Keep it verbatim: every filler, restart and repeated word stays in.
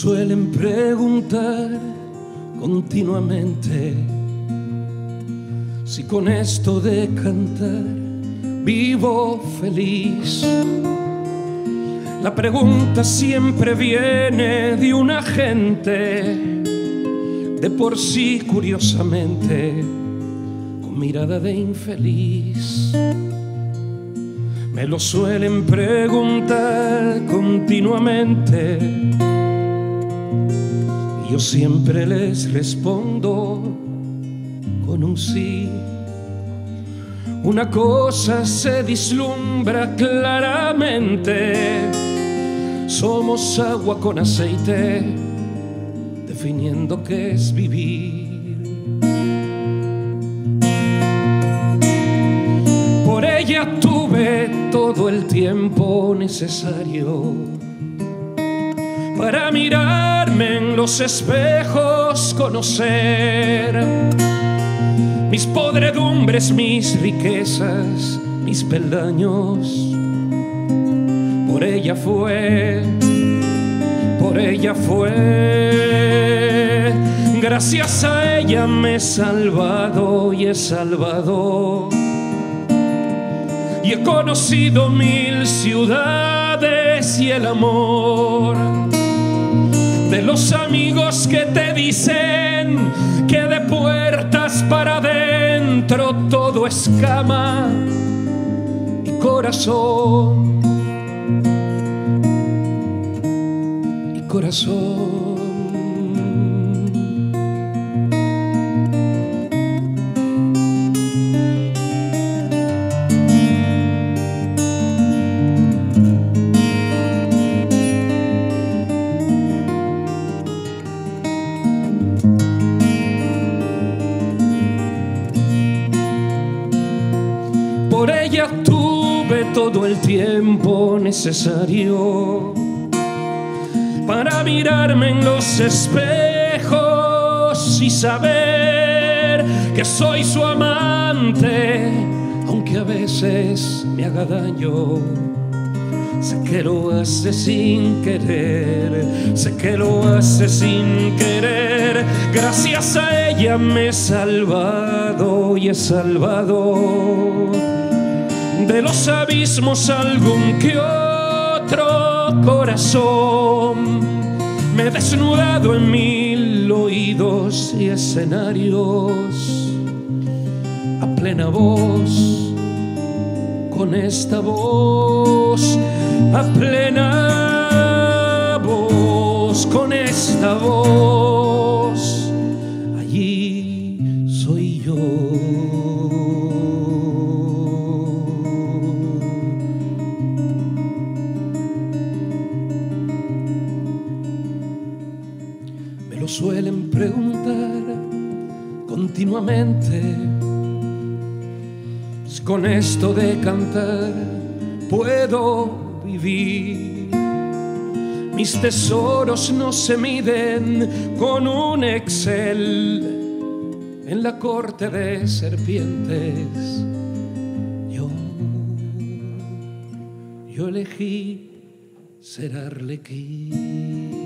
suelen preguntar continuamente si con esto de cantar vivo feliz. La pregunta siempre viene de una gente de por sí curiosamente con mirada de infeliz. Me lo suelen preguntar continuamente y yo siempre les respondo con un sí. Una cosa se vislumbra claramente: somos agua con aceite, definiendo qué es vivir. Por ella tuve todo el tiempo necesario para mirarme en los espejos, conocer mis podredumbres, mis riquezas, mis peldaños. Por ella fue, por ella fue, gracias a ella me he salvado y he salvado. Y he conocido mil ciudades y el amor de los amigos que te dicen que de puertas para adentro todo es cama y corazón. Y corazón. Por ella tuve todo el tiempo necesario para mirarme en los espejos y saber que soy su amante, aunque a veces me haga daño. Sé que lo hace sin querer, sé que lo hace sin querer. Gracias a ella me he salvado y he salvado de los abismos algún que otro corazón. Me he desnudado en mil oídos y escenarios a plena voz, con esta voz, a plena voz, con esta voz, allí soy yo. Me lo suelen preguntar continuamente: con esto de cantar puedo vivir. Mis tesoros no se miden con un Excel en la corte de serpientes. Yo, yo elegí ser Arlequín.